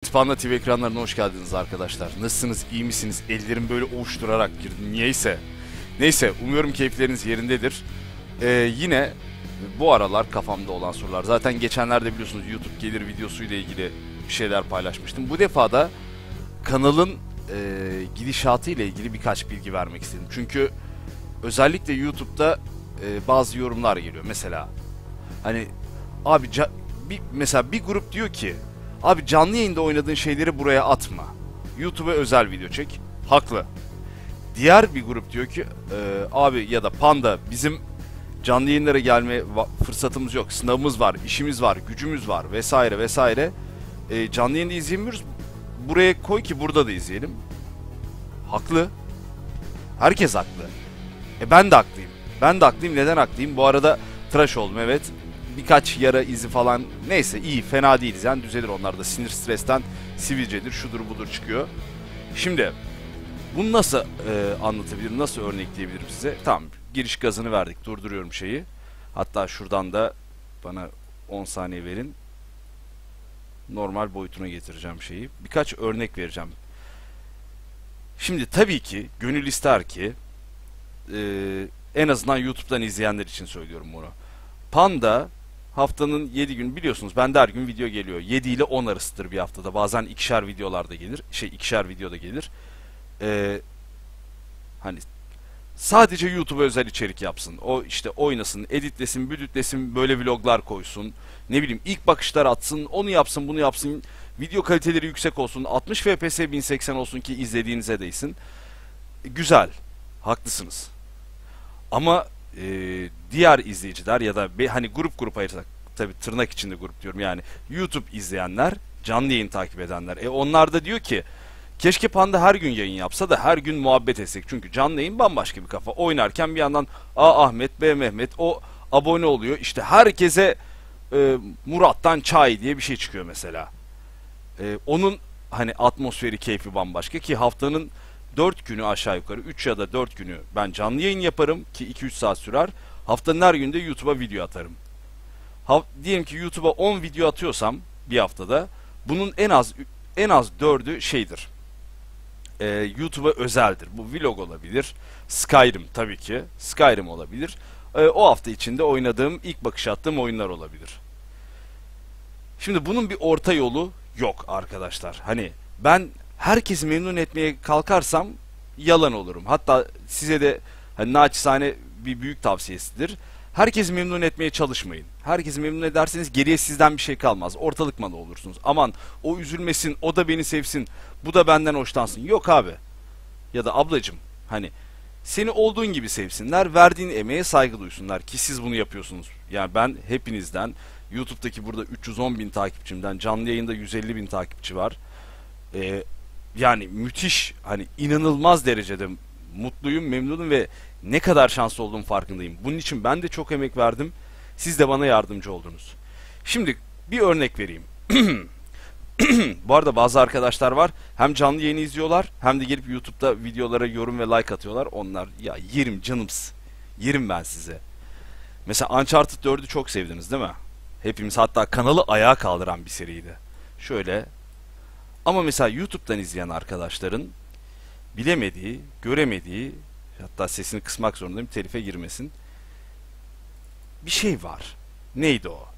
Evet, Panda TV ekranlarına hoş geldiniz arkadaşlar. Nasılsınız, iyi misiniz? Ellerim böyle ovuşturarak girdim. Niyeyse. Neyse, umuyorum keyifleriniz yerindedir. Yine bu aralar kafamda olan sorular. Zaten geçenlerde biliyorsunuz YouTube gelir videosuyla ilgili bir şeyler paylaşmıştım. Bu defa da kanalın gidişatı ile ilgili birkaç bilgi vermek istedim. Çünkü özellikle YouTube'da bazı yorumlar geliyor. Mesela hani abi mesela bir grup diyor ki abi canlı yayında oynadığın şeyleri buraya atma. YouTube'a özel video çek. Haklı. Diğer bir grup diyor ki abi ya da Panda bizim canlı yayınlara gelme fırsatımız yok. Sınavımız var, işimiz var, gücümüz var vesaire vesaire. Canlı yayında izleyemiyoruz. Buraya koy ki burada da izleyelim. Haklı. Herkes haklı. Ben de haklıyım. Ben de haklıyım. Neden haklıyım? Bu arada tıraş oldum, evet. Birkaç yara izi falan, neyse iyi, fena değiliz yani, düzelir onlar da, sinir stresten sivilcedir, şudur budur çıkıyor. Şimdi bunu nasıl anlatabilirim, nasıl örnekleyebilirim size? Tamam, giriş gazını verdik, durduruyorum şeyi. Hatta şuradan da bana 10 saniye verin. Normal boyutuna getireceğim şeyi. Birkaç örnek vereceğim. Şimdi tabii ki gönül ister ki en azından YouTube'dan izleyenler için söylüyorum bunu. Panda haftanın 7 gün, biliyorsunuz bende her gün video geliyor. 7 ile 10 arasıdır bir haftada. Bazen ikişer videolarda gelir. İkişer videoda gelir. Hani sadece YouTube'a özel içerik yapsın. O işte oynasın, editlesin, büdütlesin, böyle vloglar koysun. Ne bileyim, ilk bakışlar atsın, onu yapsın, bunu yapsın. Video kaliteleri yüksek olsun. 60 FPS 1080 olsun ki izlediğinize değsin. Güzel. Haklısınız. Ama diğer izleyiciler ya da hani grup ayırsak, tabi tırnak içinde grup diyorum yani, YouTube izleyenler, canlı yayın takip edenler, onlar da diyor ki keşke Panda her gün yayın yapsa da her gün muhabbet etsek. Çünkü canlı yayın bambaşka bir kafa. Oynarken bir yandan A Ahmet, B Mehmet, o abone oluyor. İşte herkese Murat'tan çay diye bir şey çıkıyor mesela. Onun hani atmosferi, keyfi bambaşka ki haftanın 4 günü aşağı yukarı, 3 ya da 4 günü ben canlı yayın yaparım ki 2-3 saat sürer. Haftanın her günde YouTube'a video atarım. Diyelim ki YouTube'a 10 video atıyorsam bir haftada, bunun en az 4'ü şeydir. YouTube'a özeldir. Bu vlog olabilir. Skyrim tabii ki. Skyrim olabilir. O hafta içinde oynadığım, ilk bakış attığım oyunlar olabilir. Şimdi bunun bir orta yolu yok arkadaşlar. Hani ben herkesi memnun etmeye kalkarsam yalan olurum. Hatta size de hani naçizane bir büyük tavsiyesidir. Herkesi memnun etmeye çalışmayın. Herkesi memnun ederseniz geriye sizden bir şey kalmaz. Ortalık malı olursunuz. Aman o üzülmesin, o da beni sevsin, bu da benden hoşlansın. Yok abi. Ya da ablacım, hani seni olduğun gibi sevsinler, verdiğin emeğe saygı duysunlar ki siz bunu yapıyorsunuz. Yani ben hepinizden, YouTube'daki burada 310 bin takipçimden, canlı yayında 150 bin takipçi var. Yani müthiş, hani inanılmaz derecede mutluyum, memnunum ve ne kadar şanslı olduğum farkındayım. Bunun için ben de çok emek verdim. Siz de bana yardımcı oldunuz. Şimdi bir örnek vereyim. Bu arada bazı arkadaşlar var, hem canlı yayını izliyorlar hem de gelip YouTube'da videolara yorum ve like atıyorlar. Onlar ya yerim canımız. Yerim ben size. Mesela Uncharted 4'ü çok sevdiniz değil mi? Hepimiz, hatta kanalı ayağa kaldıran bir seriydi. Şöyle. Ama mesela YouTube'dan izleyen arkadaşların bilemediği, göremediği, hatta sesini kısmak zorundayım telife girmesin, bir şey var. Neydi o?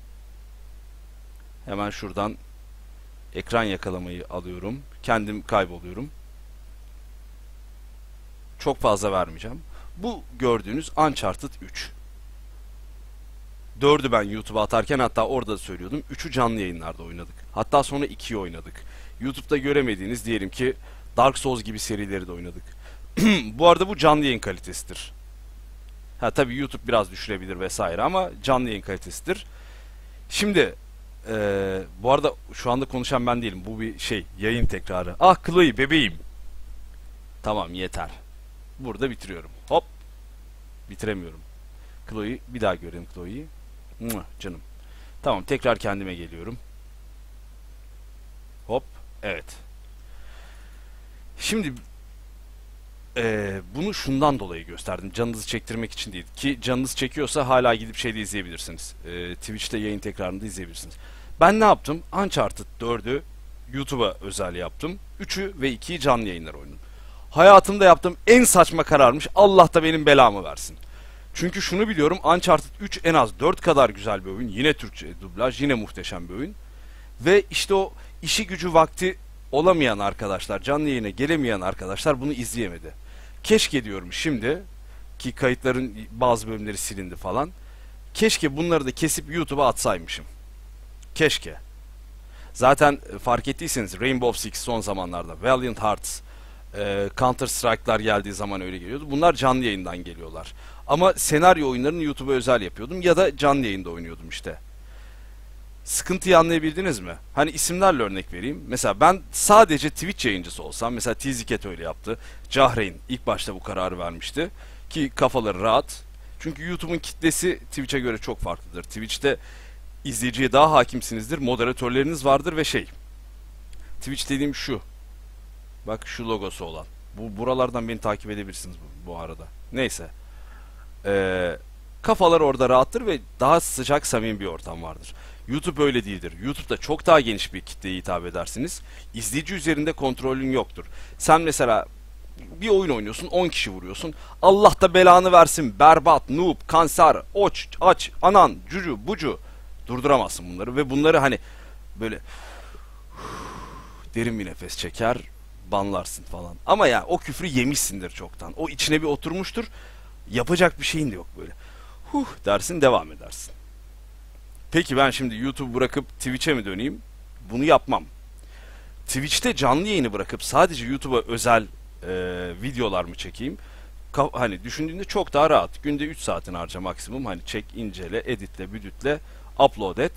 Hemen şuradan ekran yakalamayı alıyorum. Kendim kayboluyorum. Çok fazla vermeyeceğim. Bu gördüğünüz Uncharted 3. 4'ü ben YouTube'a atarken hatta orada söylüyordum. 3'ü canlı yayınlarda oynadık. Hatta sonra 2'yi oynadık. YouTube'da göremediğiniz diyelim ki Dark Souls gibi serileri de oynadık. Bu arada bu canlı yayın kalitesidir. Ha tabii YouTube biraz düşürebilir vesaire ama canlı yayın kalitesidir. Şimdi bu arada şu anda konuşan ben değilim. Bu bir şey, yayın tekrarı. Ah Chloe bebeğim. Tamam yeter. Burada bitiriyorum. Hop. Bitiremiyorum. Chloe, bir daha görelim Chloe'yi. Canım. Tamam, tekrar kendime geliyorum. Hop. Evet. Şimdi bunu şundan dolayı gösterdim. Canınızı çektirmek için değil. Ki canınız çekiyorsa hala gidip şeyde izleyebilirsiniz. Twitch'te yayın tekrarında izleyebilirsiniz. Ben ne yaptım? Uncharted 4'ü YouTube'a özel yaptım. 3'ü ve 2'yi canlı yayınlar oynadım. Hayatımda yaptığım en saçma kararmış. Allah da benim belamı versin. Çünkü şunu biliyorum, Uncharted 3 en az 4 kadar güzel bir oyun. Yine Türkçe dublaj, yine muhteşem bir oyun. Ve işte o işi gücü vakti olamayan arkadaşlar, canlı yayına gelemeyen arkadaşlar bunu izleyemedi. Keşke diyorum şimdi, ki kayıtların bazı bölümleri silindi falan. Keşke bunları da kesip YouTube'a atsaymışım. Keşke. Zaten fark ettiyseniz Rainbow Six son zamanlarda, Valiant Hearts, Counter Strike'lar geldiği zaman öyle geliyordu. Bunlar canlı yayından geliyorlar. Ama senaryo oyunlarını YouTube'a özel yapıyordum ya da canlı yayında oynuyordum işte. Sıkıntıyı anlayabildiniz mi? Hani isimlerle örnek vereyim. Mesela ben sadece Twitch yayıncısı olsam, mesela Tiziket öyle yaptı. Cahreyn ilk başta bu kararı vermişti. Ki kafaları rahat. Çünkü YouTube'un kitlesi Twitch'e göre çok farklıdır. Twitch'te izleyiciye daha hakimsinizdir. Moderatörleriniz vardır ve Twitch dediğim şu. Bak şu logosu olan. Buralardan beni takip edebilirsiniz bu arada. Neyse. Kafalar orada rahattır ve daha sıcak, samimi bir ortam vardır. YouTube öyle değildir. YouTube'da çok daha geniş bir kitleye hitap edersiniz. İzleyici üzerinde kontrolün yoktur. Sen mesela bir oyun oynuyorsun, 10 kişi vuruyorsun. Allah da belanı versin, berbat, noob, kanser, aç, anan, cucu, bucu. Durduramazsın bunları ve bunları hani böyle derin bir nefes çeker, banlarsın falan. Ama ya o küfrü yemişsindir çoktan. O içine bir oturmuştur. Yapacak bir şeyin de yok böyle. Dersin, devam edersin. Peki ben şimdi YouTube'u bırakıp Twitch'e mi döneyim? Bunu yapmam. Twitch'te canlı yayını bırakıp sadece YouTube'a özel videolar mı çekeyim? Hani düşündüğünde çok daha rahat. Günde 3 saatini harca maksimum. Hani çek, incele, editle, büdütle, upload et.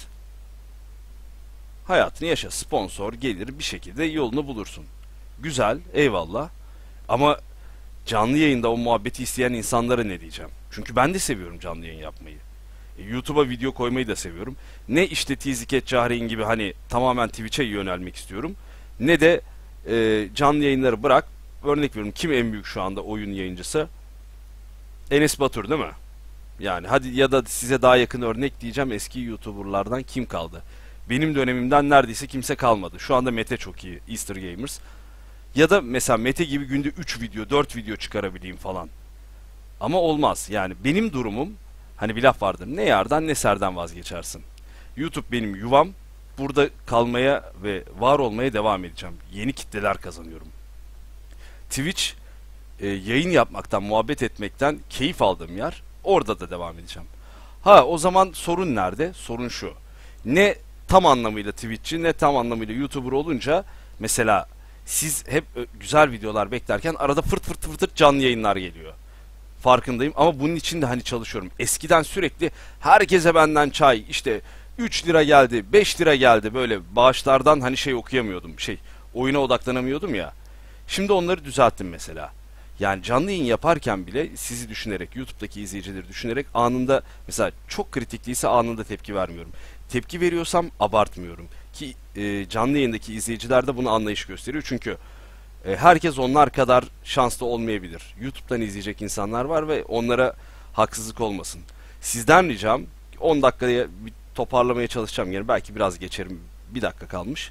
Hayatını yaşa. Sponsor gelir, bir şekilde yolunu bulursun. Güzel, eyvallah. Ama canlı yayında o muhabbeti isteyen insanlara ne diyeceğim? Çünkü ben de seviyorum canlı yayın yapmayı. YouTube'a video koymayı da seviyorum. Ne işte Tiziket Cahreyn gibi hani tamamen Twitch'e yönelmek istiyorum. Ne de canlı yayınları bırak. Örnek veriyorum, kim en büyük şu anda oyun yayıncısı? Enes Batur değil mi? Yani hadi, ya da size daha yakın örnek diyeceğim, eski YouTuber'lardan kim kaldı? Benim dönemimden neredeyse kimse kalmadı. Şu anda Mete çok iyi, Easter Gamers. Ya da mesela Mete gibi günde 3 video, 4 video çıkarabileyim falan. Ama olmaz. Yani benim durumum, hani bir laf vardır, ne yardan ne serden vazgeçersin. YouTube benim yuvam. Burada kalmaya ve var olmaya devam edeceğim. Yeni kitleler kazanıyorum. Twitch yayın yapmaktan, muhabbet etmekten keyif aldığım yer. Orada da devam edeceğim. O zaman sorun nerede? Sorun şu. Ne tam anlamıyla Twitch'çi ne tam anlamıyla YouTuber olunca, mesela siz hep güzel videolar beklerken arada fırt canlı yayınlar geliyor. Farkındayım ama bunun için de hani çalışıyorum. Eskiden sürekli herkese benden çay, işte 3 lira geldi, 5 lira geldi, böyle bağışlardan hani okuyamıyordum. Oyuna odaklanamıyordum ya. Şimdi onları düzelttim mesela. Yani canlı yayın yaparken bile sizi düşünerek, YouTube'daki izleyicileri düşünerek anında, mesela çok kritikliyse anında tepki vermiyorum. Tepki veriyorsam abartmıyorum. Ki canlı yayındaki izleyiciler de bunu anlayış gösteriyor. Çünkü herkes onlar kadar şanslı olmayabilir. YouTube'dan izleyecek insanlar var ve onlara haksızlık olmasın. Sizden ricam, 10 dakikaya bir toparlamaya çalışacağım. Yani belki biraz geçerim. 1 dakika kalmış.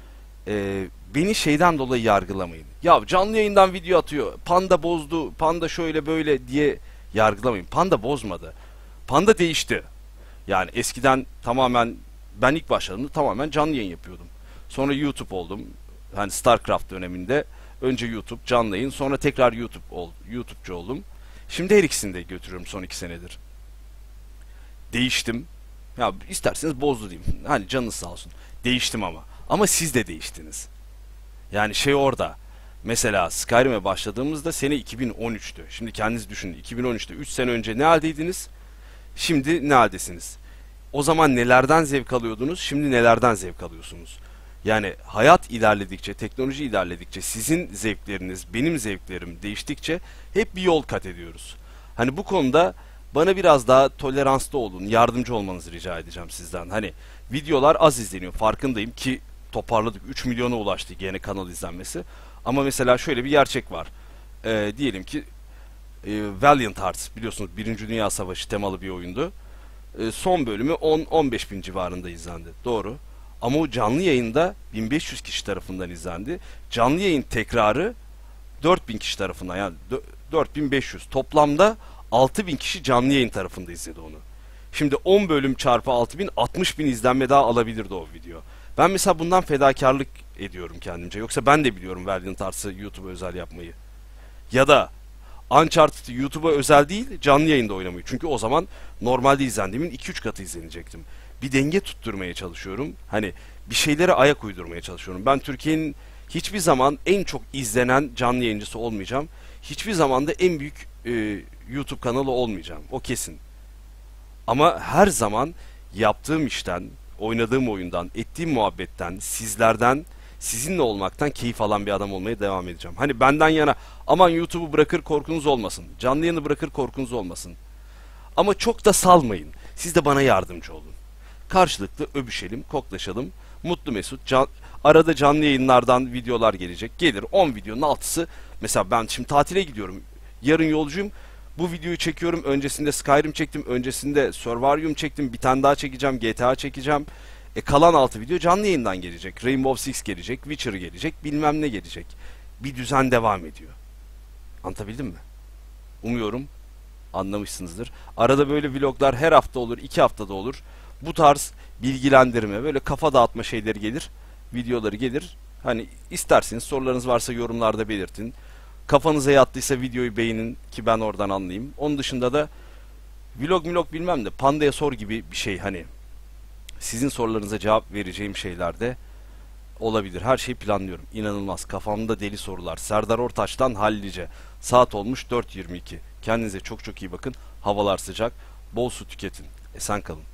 Beni şeyden dolayı yargılamayın. Ya canlı yayından video atıyor, Panda bozdu, Panda şöyle böyle diye yargılamayın. Panda bozmadı. Panda değişti. Yani eskiden tamamen, ben ilk başladığımda tamamen canlı yayın yapıyordum. Sonra YouTube oldum. Hani StarCraft döneminde önce YouTube, canlı yayın, sonra tekrar YouTube'cu oldum. Şimdi her ikisini de götürüyorum son 2 senedir. Değiştim. Ya isterseniz bozdu diyeyim. Hani canınız sağ olsun. Değiştim ama. Ama siz de değiştiniz. Yani orada. Mesela Skyrim'e başladığımızda sene 2013'tü. Şimdi kendiniz düşünün. 2013'te 3 sene önce ne haldeydiniz? Şimdi ne haldesiniz? O zaman nelerden zevk alıyordunuz? Şimdi nelerden zevk alıyorsunuz? Yani hayat ilerledikçe, teknoloji ilerledikçe, sizin zevkleriniz, benim zevklerim değiştikçe hep bir yol kat ediyoruz. Hani bu konuda bana biraz daha toleranslı olun, yardımcı olmanızı rica edeceğim sizden. Hani videolar az izleniyor, farkındayım ki toparladık, 3 milyona ulaştı gene kanal izlenmesi. Ama mesela şöyle bir gerçek var. Diyelim ki Valiant Hearts, biliyorsunuz 1. Dünya Savaşı temalı bir oyundu. Son bölümü 10-15 bin civarında izlendi. Doğru. Ama o canlı yayında 1500 kişi tarafından izlendi. Canlı yayın tekrarı 4000 kişi tarafından, yani 4500. Toplamda 6000 kişi canlı yayın tarafında izledi onu. Şimdi 10 bölüm çarpı 6000, 60.000 izlenme daha alabilirdi o video. Ben mesela bundan fedakarlık ediyorum kendimce. Yoksa ben de biliyorum Valiant Arts'ı YouTube'a özel yapmayı. Ya da Uncharted'ı YouTube'a özel değil, canlı yayında oynamayı. Çünkü o zaman normalde izlendiğimin 2-3 katı izlenecektim. Bir denge tutturmaya çalışıyorum. Hani bir şeylere ayak uydurmaya çalışıyorum. Ben Türkiye'nin hiçbir zaman en çok izlenen canlı yayıncısı olmayacağım. Hiçbir zaman da en büyük YouTube kanalı olmayacağım. O kesin. Ama her zaman yaptığım işten, oynadığım oyundan, ettiğim muhabbetten, sizlerden, sizinle olmaktan keyif alan bir adam olmaya devam edeceğim. Hani benden yana aman YouTube'u bırakır korkunuz olmasın. Canlı yayını bırakır korkunuz olmasın. Ama çok da salmayın. Siz de bana yardımcı olun. Karşılıklı öpüşelim, koklaşalım. Mutlu Mesut. Arada canlı yayınlardan videolar gelecek. Gelir 10 videonun 6'sı. Mesela ben şimdi tatile gidiyorum. Yarın yolcuyum. Bu videoyu çekiyorum. Öncesinde Skyrim çektim. Öncesinde Survivorium çektim. Bir tane daha çekeceğim. GTA çekeceğim. Kalan 6 video canlı yayından gelecek. Rainbow Six gelecek. Witcher gelecek. Bilmem ne gelecek. Bir düzen devam ediyor. Anlatabildim mi? Umuyorum anlamışsınızdır. Arada böyle vloglar her hafta olur, 2 haftada olur. Bu tarz bilgilendirme, böyle kafa dağıtma şeyleri gelir. Videoları gelir. Hani isterseniz sorularınız varsa yorumlarda belirtin. Kafanıza yattıysa videoyu beğenin ki ben oradan anlayayım. Onun dışında da vlog bilmem de Panda'ya sor gibi bir şey, hani sizin sorularınıza cevap vereceğim şeyler de olabilir. Her şeyi planlıyorum. İnanılmaz. Kafamda deli sorular. Serdar Ortaç'tan Hallice. Saat olmuş 4:22. Kendinize çok çok iyi bakın. Havalar sıcak. Bol su tüketin. Esen kalın.